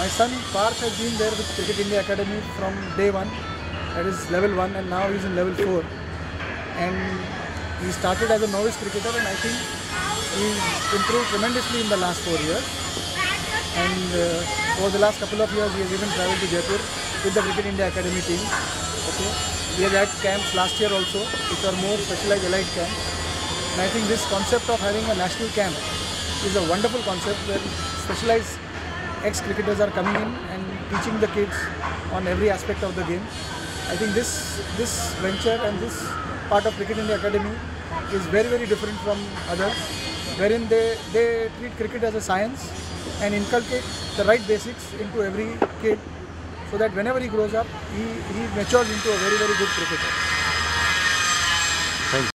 My son Parth has been there with Cricket India Academy from day one, that is level 1, and now he's in level 4. And he started as a novice cricketer, and I think he's improved tremendously in the last 4 years. And over the last couple of years, he has even travelled to Jaipur with the Cricket India Academy team. Okay, he has had camps last year also, which are more specialized elite camps. And I think this concept of having a national camp is a wonderful concept where specialized ex-cricketers are coming in and teaching the kids on every aspect of the game. I think this venture and this part of Cricket India Academy is very, very different from others, wherein they treat cricket as a science and inculcate the right basics into every kid, so that whenever he grows up, he matures into a very, very good cricketer.